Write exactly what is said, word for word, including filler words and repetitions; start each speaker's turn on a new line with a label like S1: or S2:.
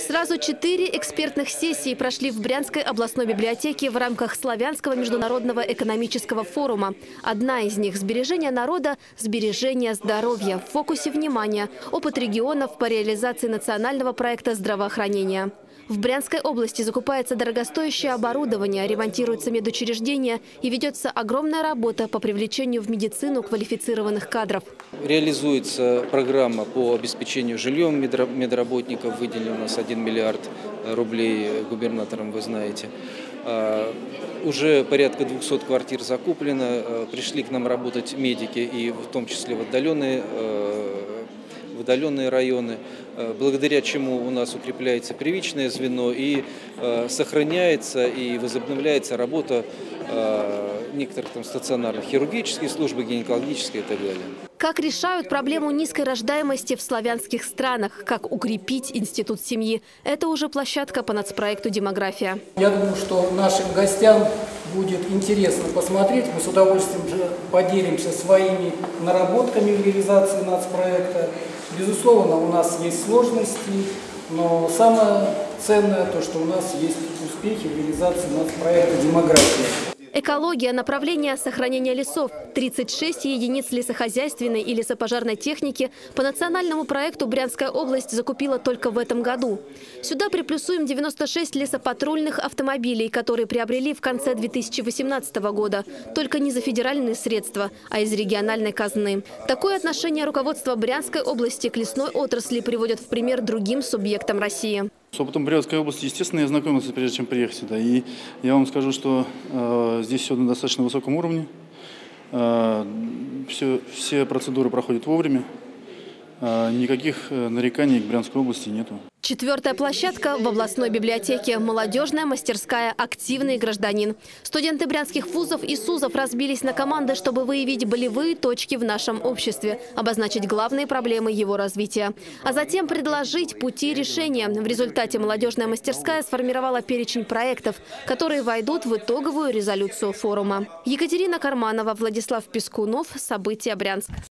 S1: Сразу четыре экспертных сессии прошли в Брянской областной библиотеке в рамках Славянского международного экономического форума. Одна из них – сбережение народа, сбережение здоровья. В фокусе внимания – опыт регионов по реализации национального проекта здравоохранения. В Брянской области закупается дорогостоящее оборудование, ремонтируются медучреждения и ведется огромная работа по привлечению в медицину квалифицированных кадров.
S2: Реализуется программа по обеспечению жильем медработников. Выделен у нас один миллиард рублей губернатором, вы знаете. Уже порядка двухсот квартир закуплено. Пришли к нам работать медики, и в том числе в отдаленные в отдаленные районы, благодаря чему у нас укрепляется первичное звено и э, сохраняется и возобновляется работа э, некоторых там стационарных хирургических служб, гинекологической и так далее.
S1: Как решают проблему низкой рождаемости в славянских странах? Как укрепить институт семьи? Это уже площадка по нацпроекту «Демография».
S3: Я думаю, что нашим гостям будет интересно посмотреть. Мы с удовольствием же поделимся своими наработками в реализации нацпроекта. Безусловно, у нас есть сложности, но самое ценное то, что у нас есть успехи в реализации нацпроекта «Демография».
S1: Экология, направление сохранения лесов. тридцать шесть единиц лесохозяйственной и лесопожарной техники по национальному проекту Брянская область закупила только в этом году. Сюда приплюсуем девяносто шесть лесопатрульных автомобилей, которые приобрели в конце две тысячи восемнадцатого года. Только не за федеральные средства, а из региональной казны. Такое отношение руководства Брянской области к лесной отрасли приводят в пример другим субъектам России.
S4: С опытом Брянской области, естественно, я знакомился, прежде чем приехать сюда. И я вам скажу, что э, здесь все на достаточно высоком уровне. Э, все, все процедуры проходят вовремя. Э, никаких нареканий к Брянской области нету.
S1: Четвертая площадка в областной библиотеке. Молодежная мастерская «Активный гражданин». Студенты брянских вузов и СУЗов разбились на команды, чтобы выявить болевые точки в нашем обществе, обозначить главные проблемы его развития, а затем предложить пути решения. В результате молодежная мастерская сформировала перечень проектов, которые войдут в итоговую резолюцию форума. Екатерина Карманова, Владислав Пискунов. События Брянск.